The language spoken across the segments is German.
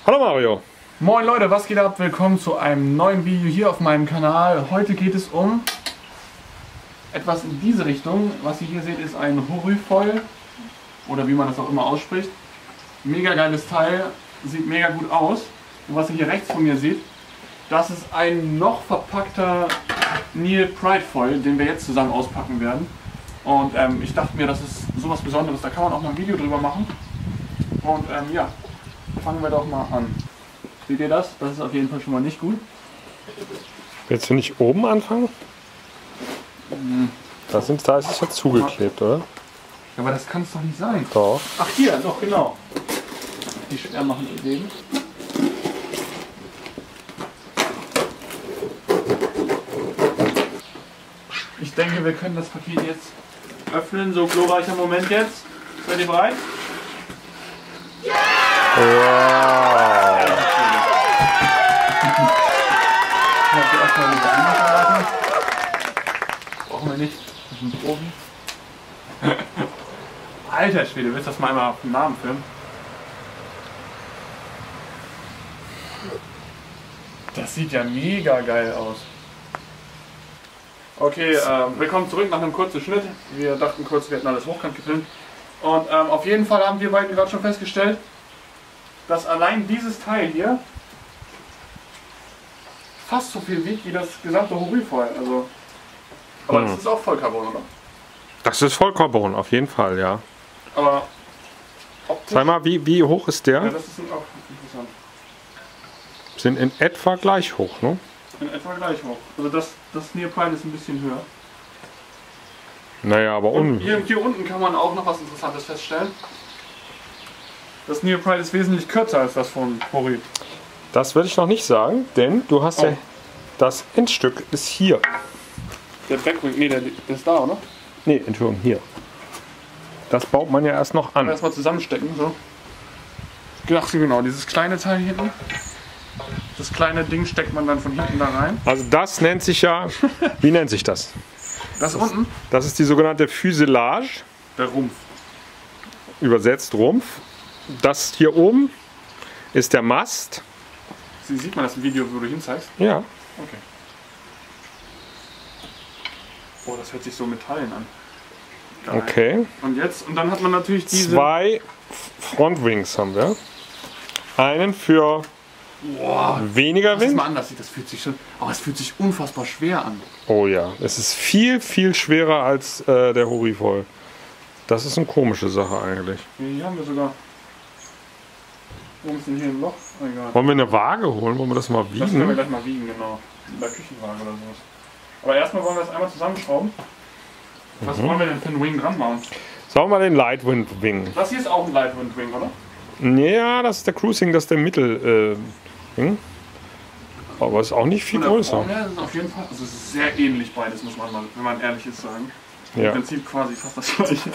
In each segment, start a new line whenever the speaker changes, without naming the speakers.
Hallo Mario.
Moin Leute, was geht ab? Willkommen zu einem neuen Video hier auf meinem Kanal. Heute geht es um etwas in diese Richtung. Was ihr hier seht, ist ein Horufoil oder wie man das auch immer ausspricht. Mega geiles Teil, sieht mega gut aus. Und was ihr hier rechts von mir seht, das ist ein noch verpackter Neil Pride Foil, den wir jetzt zusammen auspacken werden. Und ich dachte mir, das ist sowas Besonderes, da kann man auch mal ein Video drüber machen. Und ja, fangen wir doch mal an. Seht ihr das? Das ist auf jeden Fall schon mal nicht gut.
Willst du nicht oben anfangen? Da ist es jetzt zugeklebt, oder?
Ja, aber das kann es doch nicht sein.
Doch.
Ach hier, doch genau. Die schwer machen eben. Ich denke, wir können das Paket jetzt öffnen. So glorreicher Moment jetzt. Seid ihr bereit?
Wow.
Brauchen wir nicht. Das ist ein Profi. Alter Schwede, willst du das mal einmal auf den Namen filmen? Das sieht ja mega geil aus. Okay, willkommen zurück nach einem kurzen Schnitt. Wir dachten kurz, wir hätten alles hochkant gefilmt. Und auf jeden Fall haben wir beiden gerade schon festgestellt, dass allein dieses Teil hier fast so viel wiegt wie das gesamte Horufoil. Also, aber das ist auch Vollcarbon, oder?
Das ist Vollcarbon, auf jeden Fall, ja.
Aber optisch,
Sag mal, wie hoch ist der?
ja, das ist auch interessant.
Sind in etwa gleich hoch, ne?
In etwa gleich hoch. Also das Neil Pride ist ein bisschen höher.
Naja, aber
Und hier unten kann man auch noch was Interessantes feststellen. Das Neil Pride ist wesentlich kürzer als das von Hori.
das würde ich noch nicht sagen, denn du hast ja das Endstück ist hier.
Der Backwing, nee, der ist da, oder?
Nee, Entschuldigung, hier. Das baut man ja erst noch an.
Erstmal zusammenstecken, so. Ach genau, dieses kleine Teil hier hinten. Das kleine Ding steckt man dann von hinten da rein.
Also das nennt sich ja, wie nennt sich das?
Das unten?
Das ist die sogenannte Fuselage,
Der Rumpf.
übersetzt Rumpf. Das hier oben ist der Mast.
Sieht man das im Video, wo du hinzeigst?
Ja.
Okay. Oh, das hört sich so Metallen an. Geil.
Okay.
Und jetzt, und dann hat man natürlich diese...
Zwei Frontwings haben wir. Einen für
Boah,
weniger
das ist
Wind.
mal anders. Das fühlt sich schon... Aber es fühlt sich unfassbar schwer an.
Oh ja, es ist viel, viel schwerer als der Horufoil. Das ist eine komische Sache eigentlich.
Hier haben wir sogar... Wo ist denn hier ein Loch? Egal.
Wollen wir eine Waage holen? Wollen wir das mal
Das können wir
wiegen?
gleich mal wiegen, genau. In der Küchenwaage oder sowas. Aber erstmal wollen wir das einmal zusammenschrauben. Was wollen wir denn für einen Wing dran machen?
Sagen wir mal den Lightwind Wing.
Das hier ist auch ein Lightwind Wing, oder?
Ja, das ist der Cruising, das ist der Mittel Wing. Aber ist auch nicht viel
Von der
größer.
Form her ist es auf jeden Fall, also es ist sehr ähnlich beides, muss man mal, wenn man ehrlich ist, sagen.
Ja.
Im Prinzip quasi fast das gleiche.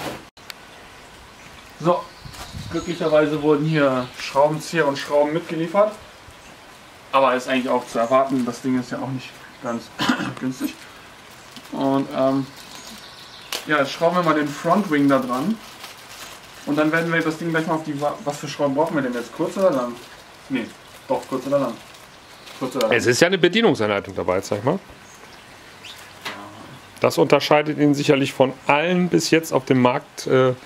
So, glücklicherweise wurden hier Schraubenzieher und Schrauben mitgeliefert. Aber ist eigentlich auch zu erwarten, das Ding ist ja auch nicht ganz günstig. Und ja, jetzt schrauben wir mal den Frontwing da dran. Und dann werden wir das Ding gleich mal auf die... Was für Schrauben brauchen wir denn jetzt? Kurz oder lang? Nee, doch, kurz oder lang. Kurz oder lang.
Es ist ja eine Bedienungsanleitung dabei, sag ich mal. Das unterscheidet ihn sicherlich von allen bis jetzt auf dem Markt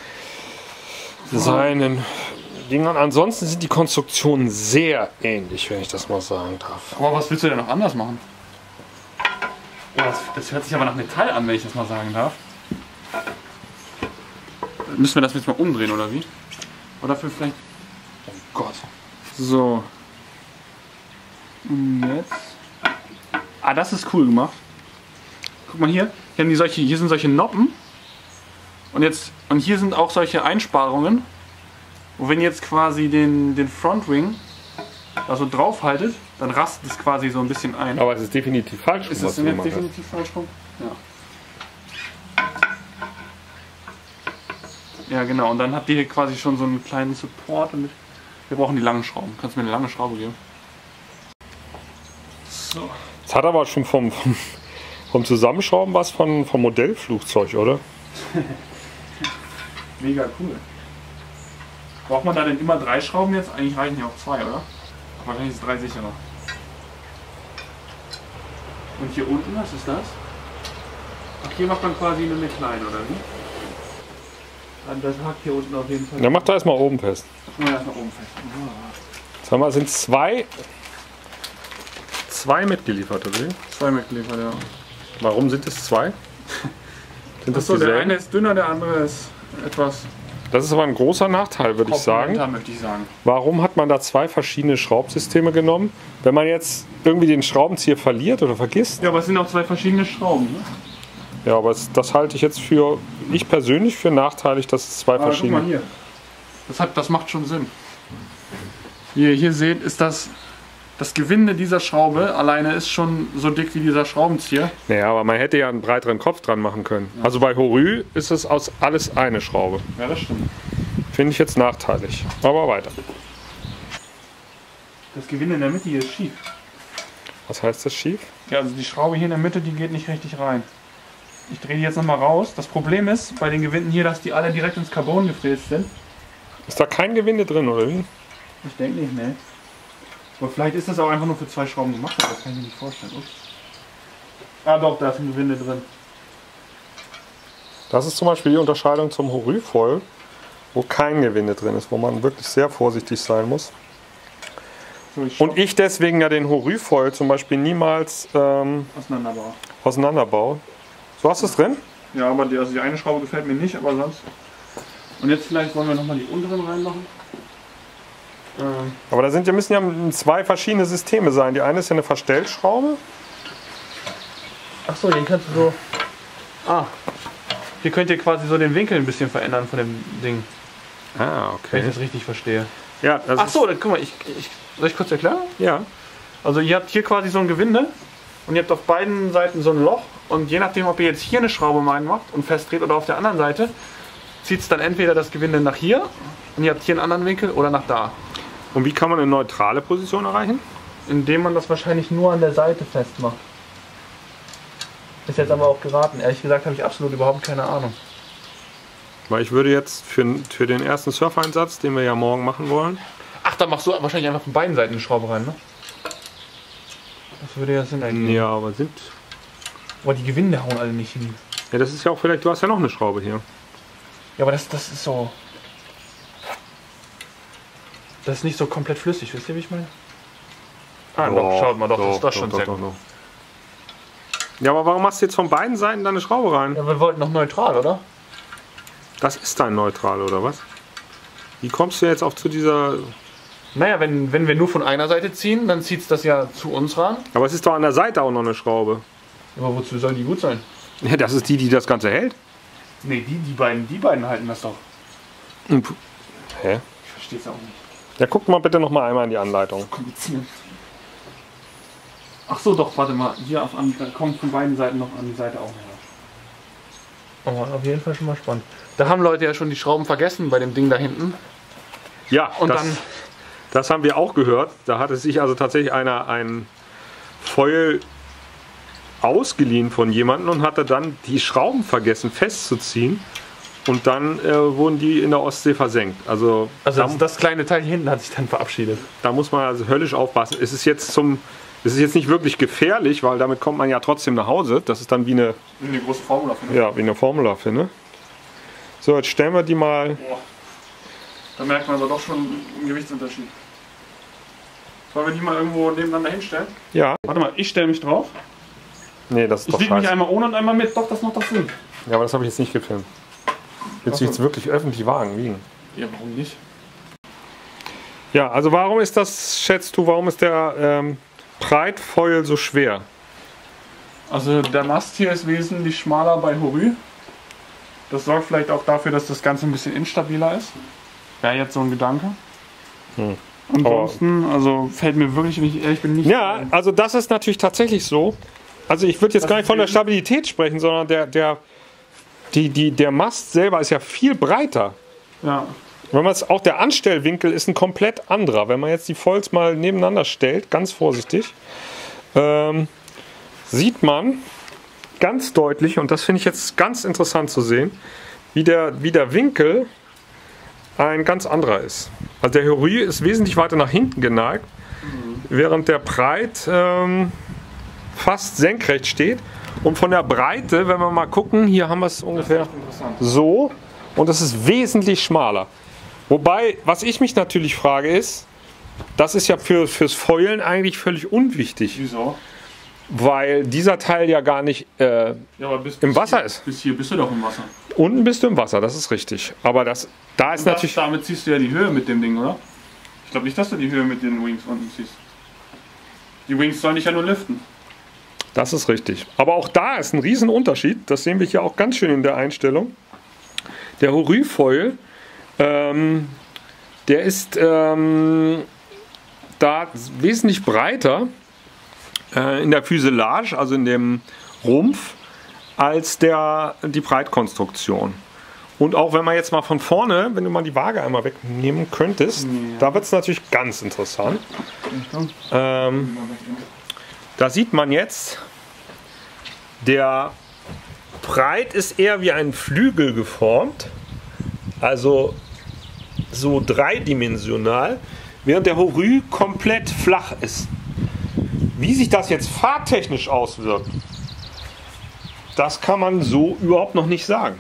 seinen Dingern. Ansonsten sind die Konstruktionen sehr ähnlich, wenn ich das mal sagen darf.
Aber was willst du denn noch anders machen? Oh, das hört sich aber nach Metall an, wenn ich das mal sagen darf. Müssen wir das jetzt mal umdrehen, oder wie? Oder für vielleicht... Oh Gott. So. Und jetzt... Ah, das ist cool gemacht. Guck mal hier. Hier sind solche Noppen. Und hier sind auch solche Einsparungen. Und wenn ihr jetzt quasi den Frontwing da so drauf haltet, dann rastet es quasi so ein bisschen ein.
Aber es ist definitiv falsch.
Ist das denn jetzt definitiv falsch rum? Ja. Ja, genau. Und dann habt ihr hier quasi schon so einen kleinen Support. Und wir brauchen die langen Schrauben. Kannst du mir eine lange Schraube geben? So.
Es hat aber schon vom Zusammenschrauben was vom Modellflugzeug, oder?
Mega cool. Braucht man da denn immer 3 Schrauben jetzt? Eigentlich reichen ja auch 2, oder? Wahrscheinlich ist 3 sicherer. Und hier unten, was ist das? Ach, hier macht man quasi nur eine kleine, oder wie? Das hakt hier unten auf jeden Fall.
Dann macht er erstmal oben fest.
Ja, erstmal oben fest.
Jetzt haben wir, sind zwei mitgeliefert, oder?
2 mitgeliefert, ja.
Warum sind es 2? Sind das
Achso, der
dieselben?
eine ist dünner, der andere ist etwas
Das ist aber ein großer Nachteil, würde ich sagen.
korpulenter, möchte ich sagen.
Warum hat man da 2 verschiedene Schraubsysteme genommen? Wenn man jetzt irgendwie den Schraubenzieher verliert oder vergisst.
Ja, aber es sind auch 2 verschiedene Schrauben, ne?
Ja, aber das halte ich jetzt für, ich persönlich für nachteilig, dass es 2
Aber guck
verschiedene.
mal hier. Das macht schon Sinn. Wie ihr hier seht, ist das Gewinde dieser Schraube alleine ist schon so dick wie dieser Schraubenzieher.
Naja, aber man hätte ja einen breiteren Kopf dran machen können. Also bei Horü ist es aus alles eine Schraube.
Ja, das stimmt.
Finde ich jetzt nachteilig. Aber weiter.
Das Gewinde in der Mitte hier ist schief.
Was heißt das schief?
Ja, also die Schraube hier in der Mitte, die geht nicht richtig rein. Ich drehe die jetzt nochmal raus. Das Problem ist bei den Gewinden hier, dass die alle direkt ins Carbon gefräst sind.
Ist da kein Gewinde drin, oder wie?
Ich denke nicht, ne. Aber vielleicht ist das auch einfach nur für 2 Schrauben gemacht, aber das kann ich mir nicht vorstellen. Ups. Ah doch, da ist ein Gewinde drin.
Das ist zum Beispiel die Unterscheidung zum Horü-Foil, wo kein Gewinde drin ist, wo man wirklich sehr vorsichtig sein muss.
So,
Und ich deswegen ja den Horü-Foil zum Beispiel niemals
auseinanderbaue.
auseinanderbaue. So, hast du es drin?
Ja, aber also die eine Schraube gefällt mir nicht, aber sonst. Und jetzt vielleicht wollen wir nochmal die unteren reinmachen.
Aber da müssen ja 2 verschiedene Systeme sein. Die eine ist ja eine Verstellschraube.
Achso, den kannst du so. Ah. Hier könnt ihr quasi so den Winkel ein bisschen verändern von dem Ding.
Ah,
Wenn ich das richtig verstehe.
Ja, das
Achso, guck mal, soll ich kurz erklären?
Ja.
Also ihr habt hier quasi so ein Gewinde und ihr habt auf beiden Seiten so ein Loch und je nachdem, ob ihr jetzt hier eine Schraube reinmacht und festdreht oder auf der anderen Seite, zieht es dann entweder das Gewinde nach hier und ihr habt hier einen anderen Winkel oder nach da.
Und wie kann man eine neutrale Position erreichen?
Indem man das wahrscheinlich nur an der Seite festmacht. Ist jetzt aber auch geraten. Ehrlich gesagt habe ich absolut überhaupt keine Ahnung.
Weil ich würde jetzt für den ersten Surfeinsatz, den wir ja morgen machen wollen.
Ach, da machst du wahrscheinlich einfach von beiden Seiten eine Schraube rein, ne? Das würde ja Sinn ergeben.
Ja, aber sind.
Aber die Gewinde hauen alle nicht hin.
Ja, das ist ja auch vielleicht, du hast ja noch eine Schraube hier.
Ja, aber das ist so. Das ist nicht so komplett flüssig, wisst ihr, wie ich meine? Ah, doch, schaut mal, doch, das ist schon sehr gut.
Ja, aber warum machst du jetzt von beiden Seiten da eine Schraube rein?
Ja, wir wollten noch neutral, oder?
Das ist dein Neutral, oder was? Wie kommst du jetzt auch zu dieser...
Naja, wenn wir nur von einer Seite ziehen, dann zieht es das ja zu uns ran.
Aber es ist doch an der Seite auch noch eine Schraube.
Aber wozu soll die gut sein?
Ja, das ist die das Ganze hält.
Nee, die beiden halten das doch.
Hä?
Ich verstehe es auch nicht.
Ja, guck mal bitte noch mal einmal in die Anleitung.
Kompliziert. Ach so, doch, warte mal. Hier kommt von beiden Seiten noch an die Seite auch noch. Aber auf jeden Fall schon mal spannend. Da haben Leute ja schon die Schrauben vergessen bei dem Ding da hinten.
Ja,
Und
das haben wir auch gehört. Da hatte sich also tatsächlich einer ein Foil ausgeliehen von jemandem und hatte dann die Schrauben vergessen festzuziehen. Und dann wurden die in der Ostsee versenkt. Also
das kleine Teil hier hinten hat sich dann verabschiedet.
Da muss man also höllisch aufpassen. Es ist jetzt nicht wirklich gefährlich, weil damit kommt man ja trotzdem nach Hause. Das ist dann wie eine
große Formula-Finne.
Ja, wie eine Formula-Finne. So, jetzt stellen wir die mal.
Boah. Da merkt man aber doch schon einen Gewichtsunterschied. Sollen wir die mal irgendwo nebeneinander hinstellen?
Ja.
Warte mal, ich stelle mich drauf.
Nee, das ist
Ich
doch
wiege mich
scheiße.
einmal ohne und einmal mit. Doch, das macht doch Sinn.
Ja, aber das habe ich jetzt nicht gefilmt. Jetzt will ich wirklich öffentlich Wagen wiegen.
Ja, warum nicht?
Ja, also warum ist das, schätzt du, warum ist der Breitfoil so schwer?
Also der Mast hier ist wesentlich schmaler bei Horü. Das sorgt vielleicht auch dafür, dass das Ganze ein bisschen instabiler ist. Wäre jetzt so ein Gedanke. Ansonsten, also fällt mir wirklich nicht, ich bin nicht.
Ja, also das ist natürlich tatsächlich so. Also ich würde jetzt gar nicht von der Stabilität sprechen, sondern der Mast selber ist ja viel breiter.
Ja.
Wenn man es auch der Anstellwinkel ist ein komplett anderer. Wenn man jetzt die Foils mal nebeneinander stellt, ganz vorsichtig, sieht man ganz deutlich, und das finde ich jetzt ganz interessant zu sehen, wie der Winkel ein ganz anderer ist. Also der Hory ist wesentlich weiter nach hinten geneigt, während der Breit fast senkrecht steht. Und von der Breite, wenn wir mal gucken, hier haben wir es ungefähr so, und das ist wesentlich schmaler. Wobei, was ich mich natürlich frage ist, das ist ja fürs Foilen eigentlich völlig unwichtig.
Wieso?
Weil dieser Teil ja gar nicht im Wasser ist.
Bis hier bist du doch im Wasser.
Unten bist du im Wasser, das ist richtig. Aber da ist natürlich...
Damit ziehst du ja die Höhe mit dem Ding, oder? Ich glaube nicht, dass du die Höhe mit den Wings unten ziehst. Die Wings sollen dich ja nur liften.
Das ist richtig. Aber auch da ist ein riesen Unterschied. Das sehen wir hier auch ganz schön in der Einstellung. Der Hory Foil, der ist da wesentlich breiter in der Fuselage, also in dem Rumpf, als die Breitkonstruktion. Und auch wenn man jetzt mal von vorne, wenn du mal die Waage einmal wegnehmen könntest, da wird es natürlich ganz interessant. Da sieht man jetzt, der Breit ist eher wie ein Flügel geformt, also so dreidimensional, während der Hory komplett flach ist. Wie sich das jetzt fahrtechnisch auswirkt, das kann man so überhaupt noch nicht sagen.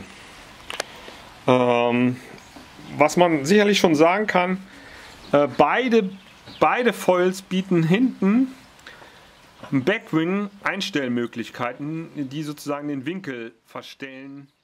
Was man sicherlich schon sagen kann, beide Foils bieten hinten im Backwing Einstellmöglichkeiten, die sozusagen den Winkel verstellen